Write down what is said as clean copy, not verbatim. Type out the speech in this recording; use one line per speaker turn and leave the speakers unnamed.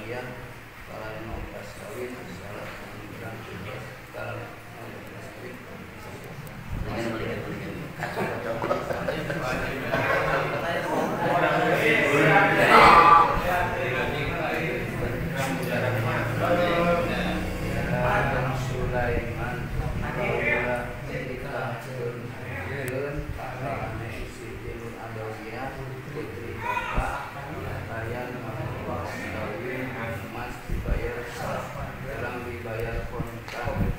Adawiyah skala 15 kawin, skala penghiburan 17, skala 15 kawin. Sulaiman Baula ketika turun karena Siti Nur Adawiyah putri bapak kalian mas kawin emas dibayar sah, dalam dibayar kontan